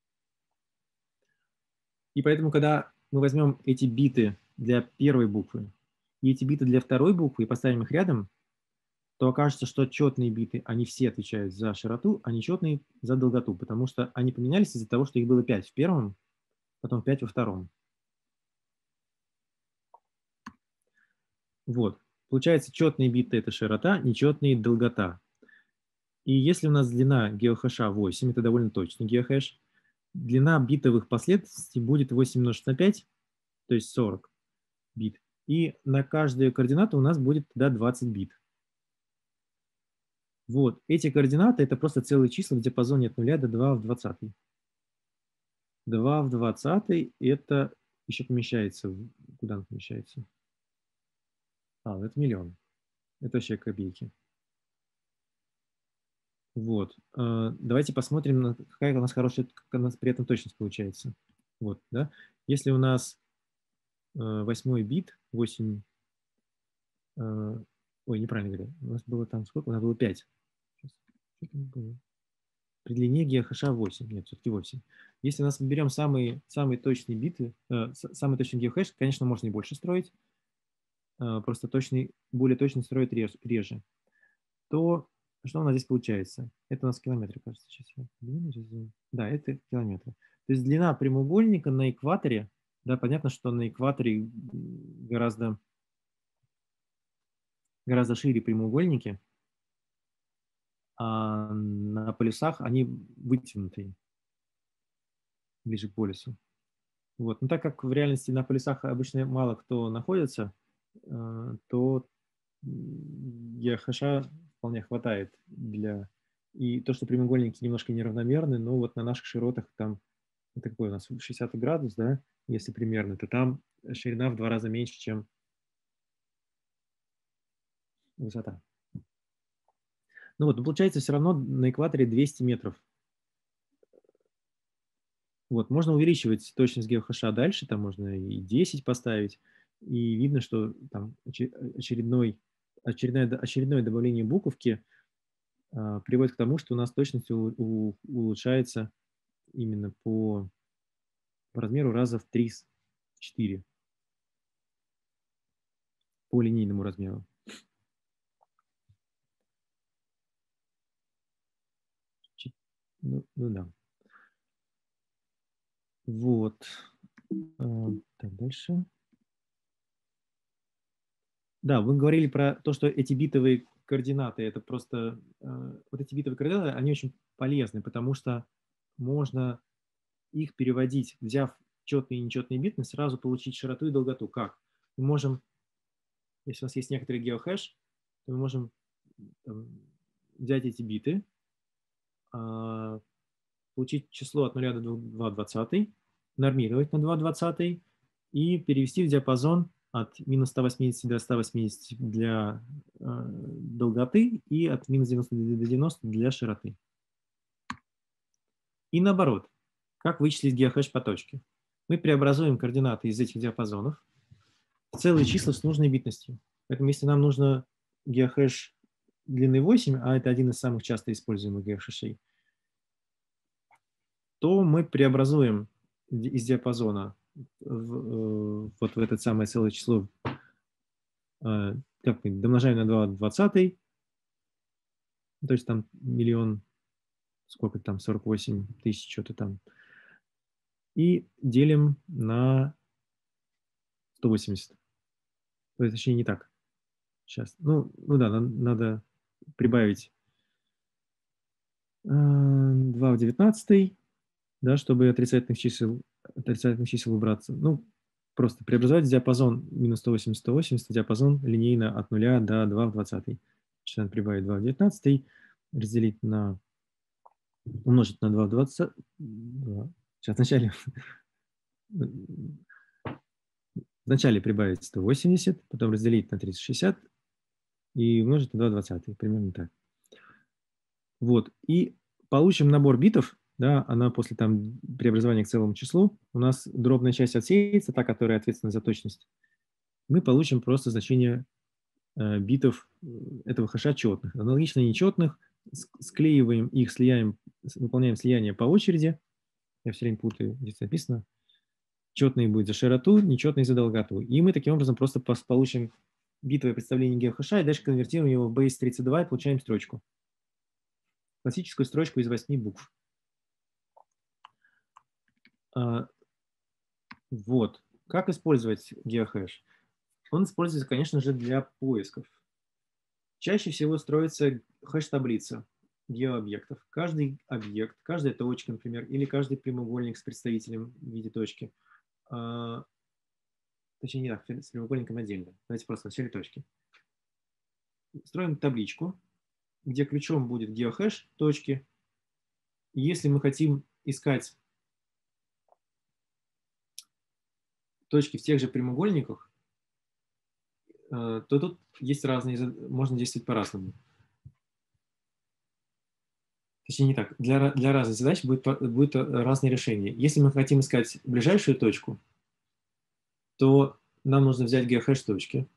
И поэтому, когда мы возьмем эти биты для первой буквы и эти биты для второй буквы и поставим их рядом, то окажется, что четные биты, они все отвечают за широту, а нечетные за долготу, потому что они поменялись из-за того, что их было пять в первом, потом пять во втором. Вот. Получается, четные биты – это широта, нечетные – долгота. И если у нас длина геохэша восемь, это довольно точный геохэш, длина битовых последовательностей будет восемь умножить на пять, то есть сорок бит. И на каждую координату у нас будет тогда двадцать бит. Вот. Эти координаты – это просто целые числа в диапазоне от нуля до два в двадцатый. два в двадцатый это еще помещается. Куда он помещается? А, это миллион. Это вообще копейки. Вот. Давайте посмотрим, какая у нас хорошая, какая у нас при этом точность получается. Вот, да. Если у нас восьмой бит, восемь... Ой, неправильно говорю. У нас было там сколько? У нас было пять. Что там было? При длине геохэша восемь. Нет, все-таки восемь. Если у нас мы берем самые, самые точные биты, э, самый точный геохэш, конечно, можно и больше строить, э, просто точный, более точно строить реж, реже, то что у нас здесь получается? Это у нас километры, кажется. Сейчас я... Да, это километры. То есть длина прямоугольника на экваторе, да, понятно, что на экваторе гораздо, гораздо шире прямоугольники, а на полюсах они вытянутые, ближе к полюсу. Вот. Но так как в реальности на полюсах обычно мало кто находится, то геохэша вполне хватает для... И то, что прямоугольники немножко неравномерны, но вот на наших широтах там, это какой у нас, шестьдесят градус, да, если примерно, то там ширина в два раза меньше, чем высота. Ну вот, получается все равно на экваторе двести метров. Вот, можно увеличивать точность геохэша дальше, там можно и десять поставить, и видно, что там очередной, очередное, очередное добавление буковки а, приводит к тому, что у нас точность у, у, улучшается именно по, по размеру раза в три-четыре по линейному размеру. Ну, ну да. Вот. А, так, дальше. Да, вы говорили про то, что эти битовые координаты, это просто, э, вот эти битовые координаты, они очень полезны, потому что можно их переводить, взяв четные и нечетные биты, сразу получить широту и долготу. Как? Мы можем, если у нас есть некоторый геохэш, то мы можем там, взять эти биты, э, получить число от нуля до два двадцатых, нормировать на два двадцатых и перевести в диапазон от минус ста восьмидесяти до ста восьмидесяти для э, долготы и от минус девяноста до девяноста для широты. И наоборот, как вычислить геохэш по точке? Мы преобразуем координаты из этих диапазонов в целые числа с нужной битностью. Поэтому если нам нужно геохэш длины восемь, а это один из самых часто используемых геохэшей, то мы преобразуем из диапазона в, вот в это самое целое число, как мы домножаем на два двадцатых, то есть там миллион, сколько там, сорок восемь тысяч, что-то там, и делим на сто восемьдесят. То есть, точнее, не так. Сейчас. Ну, ну да, надо, надо прибавить два в девятнадцатый, да, чтобы отрицательных чисел, отрицательных чисел убраться. Ну, просто преобразовать диапазон минус сто восемьдесят сто восемьдесят, диапазон линейно от нуля до два в двадцатый. Сейчас надо прибавить два в девятнадцатый, разделить на, умножить на два в двадцатый. Сейчас вначале, вначале прибавить сто восемьдесят, потом разделить на триста шестьдесят и умножить на два в двадцатый. Примерно так. Вот. И получим набор битов. Да, она после там преобразования к целому числу, у нас дробная часть отсеется, та, которая ответственна за точность. Мы получим просто значение э, битов этого хэша четных. Аналогично нечетных, склеиваем их, слияем, выполняем слияние по очереди. Я все время путаю, здесь написано. Четные будет за широту, нечетные за долготу. И мы таким образом просто получим битовое представление геохэша и дальше конвертируем его в бейс тридцать два и получаем строчку. Классическую строчку из восьми букв. Вот. Как использовать геохэш? Он используется, конечно же, для поисков. Чаще всего строится хэш-таблица геообъектов. Каждый объект, каждая точка, например, или каждый прямоугольник с представителем в виде точки. А, точнее, не так, с прямоугольником отдельно. Давайте просто вначале точки. Строим табличку, где ключом будет геохэш точки. Если мы хотим искать точки в тех же прямоугольниках, то тут есть разные, можно действовать по-разному. Точнее, не так. Для, для разных задач будет, будет разные решения. Если мы хотим искать ближайшую точку, то нам нужно взять геохэш точки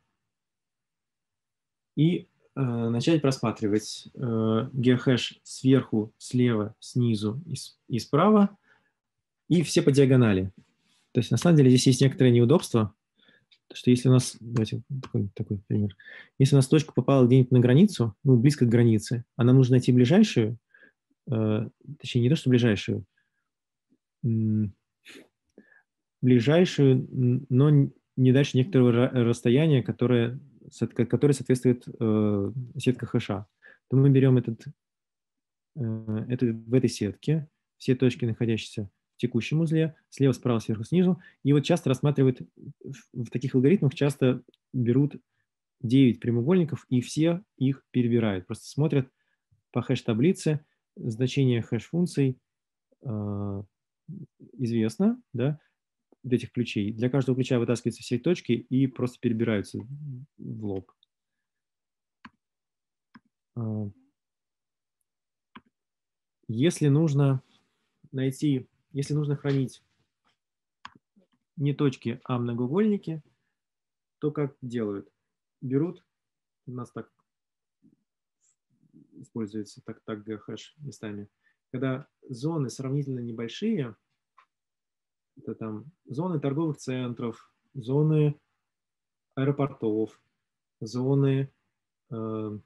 и э, начать просматривать э, геохэш сверху, слева, снизу и, и справа, и все по диагонали. То есть, на самом деле, здесь есть некоторое неудобство, что если у нас, давайте такой, такой пример, если у нас точка попала где-нибудь на границу, ну, близко к границе, а нам нужно найти ближайшую, э, точнее, не то, что ближайшую, ближайшую, но не дальше некоторого расстояния, которое, которое соответствует э, сетка хэша, то мы берем этот, э, это, в этой сетке все точки, находящиеся в текущем узле, слева, справа, сверху, снизу. И вот часто рассматривают, в, в таких алгоритмах часто берут девять прямоугольников и все их перебирают. Просто смотрят по хэш-таблице, значение хэш-функций э, известно, да, этих ключей. Для каждого ключа вытаскиваются все точки и просто перебираются в лоб. Если нужно найти, если нужно хранить не точки, а многоугольники, то как делают? Берут, у нас так используется так, так геохэш местами, когда зоны сравнительно небольшие, это там зоны торговых центров, зоны аэропортов, зоны э,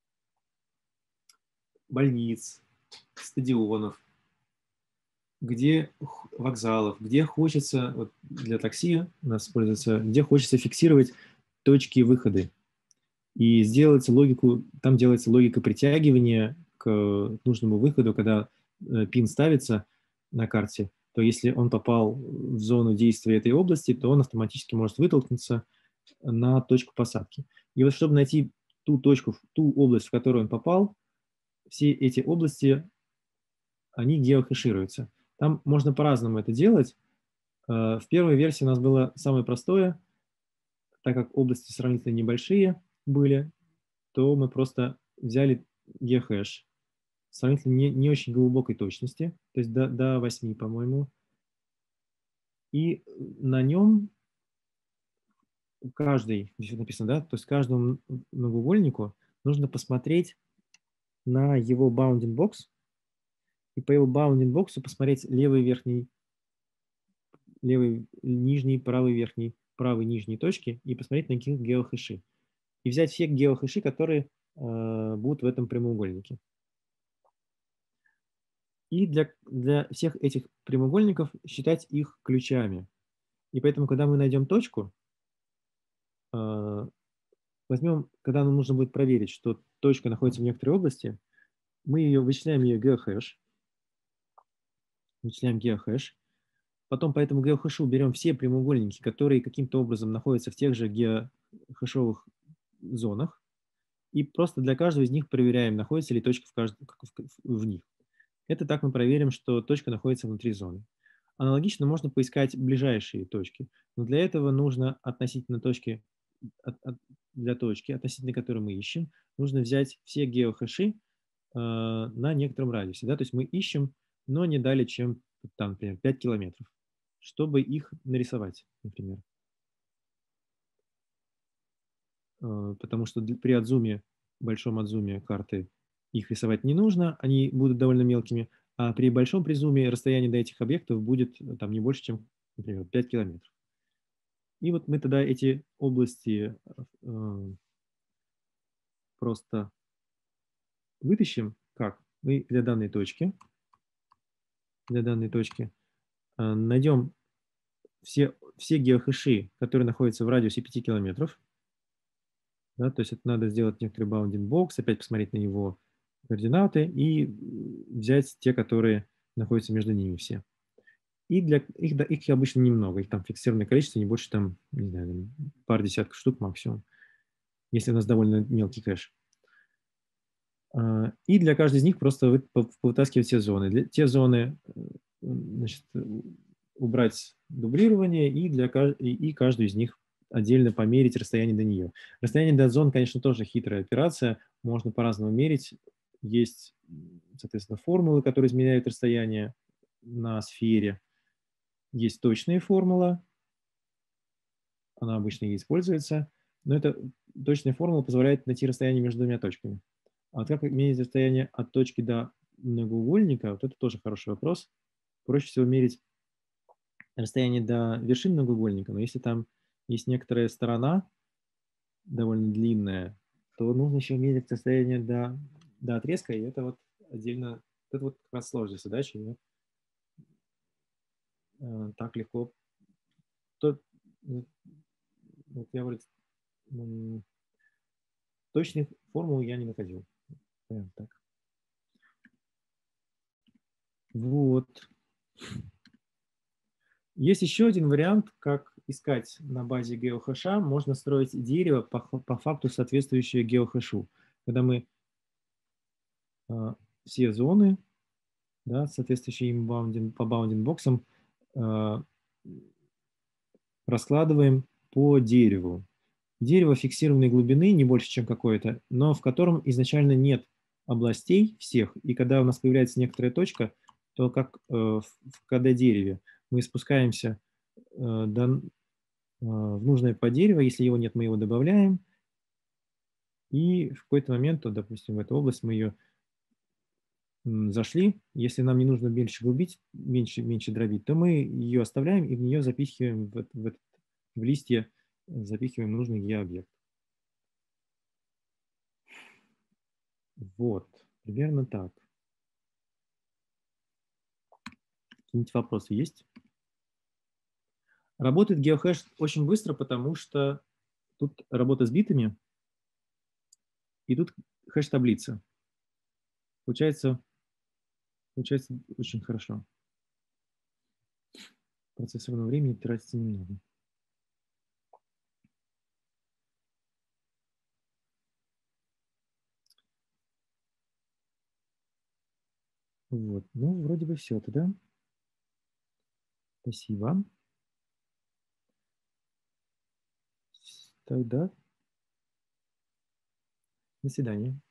больниц, стадионов, где вокзалов, где хочется, вот для такси у нас используется, где хочется фиксировать точки выхода. И сделать логику, там делается логика притягивания к нужному выходу, когда пин ставится на карте, то если он попал в зону действия этой области, то он автоматически может вытолкнуться на точку посадки. И вот чтобы найти ту точку, ту область, в которую он попал, все эти области они геохешируются. Там можно по-разному это делать. В первой версии у нас было самое простое, так как области сравнительно небольшие были, то мы просто взяли геохэш сравнительно не, не очень глубокой точности, то есть до, до восьми, по-моему, и на нем каждый, здесь написано, да, то есть каждому многоугольнику нужно посмотреть на его bounding box, и по его bounding box посмотреть левый верхний, левый нижний, правый верхний, правый нижние точки и посмотреть на них геохэши. И взять все геохэши, которые э, будут в этом прямоугольнике. И для, для всех этих прямоугольников считать их ключами. И поэтому, когда мы найдем точку, э, возьмем, когда нам нужно будет проверить, что точка находится в некоторой области, мы ее вычисляем ее геохэш, вычисляем геохэш, потом по этому геохэшу берем все прямоугольники, которые каким-то образом находятся в тех же геохэшовых зонах, и просто для каждого из них проверяем, находится ли точка в, кажд... в них. Это так мы проверим, что точка находится внутри зоны. Аналогично можно поискать ближайшие точки, но для этого нужно относительно точки, от, от, для точки, относительно которой мы ищем, нужно взять все геохэши э, на некотором радиусе. Да? То есть мы ищем, но не далее, чем там, например, пять километров, чтобы их нарисовать, например. Э, потому что при отзуме, большом отзуме карты их рисовать не нужно, они будут довольно мелкими, а при большом призуме расстояние до этих объектов будет там не больше, чем, например, пять километров. И вот мы тогда эти области э, просто вытащим. Как? Мы для данной точки, для данной точки э, найдем все, все геохэши, которые находятся в радиусе пяти километров. Да, то есть это надо сделать некоторый bounding box, опять посмотреть на его координаты и взять те, которые находятся между ними все. И для их, их обычно немного, их там фиксированное количество, не больше там, не знаю, пар десятков штук максимум, если у нас довольно мелкий кэш. И для каждой из них просто вытаскивать все зоны. Для, те зоны, значит, убрать дублирование и, для, и, и каждую из них отдельно померить расстояние до нее. Расстояние до зон, конечно, тоже хитрая операция, можно по-разному мерить. Есть, соответственно, формулы, которые измеряют расстояние на сфере. Есть точная формула, она обычно и используется, но эта точная формула позволяет найти расстояние между двумя точками. А вот как мерить расстояние от точки до многоугольника, вот это тоже хороший вопрос. Проще всего мерить расстояние до вершины многоугольника, но если там есть некоторая сторона, довольно длинная, то нужно еще мерить расстояние до, до отрезка, и это вот отдельно, это вот как раз сложная задача, и э, так легко. То, вот я вроде точных формул я не находил. Прям так. Вот. Есть еще один вариант, как искать на базе геохэша. Можно строить дерево по, по факту соответствующее геохэшу. Когда мы э, все зоны, да, соответствующие им bounding, по баундинг-боксам, э, раскладываем по дереву. Дерево фиксированной глубины, не больше, чем какое-то, но в котором изначально нет областей всех. И когда у нас появляется некоторая точка, то как э, в, в КД-дереве мы спускаемся э, до, э, в нужное по дереву, если его нет, мы его добавляем. И в какой-то момент, то, допустим, в эту область мы ее м, зашли. Если нам не нужно меньше глубить, меньше, меньше дробить, то мы ее оставляем и в нее запихиваем, в, в, в листья запихиваем нужный геообъект. Вот, примерно так. Какие-нибудь вопросы есть? Работает геохэш очень быстро, потому что тут работа с битами, и тут хэш-таблица. Получается, получается очень хорошо. Процессорного времени тратится немного. Вот, ну, вроде бы все тогда. Спасибо. С тогда до свидания.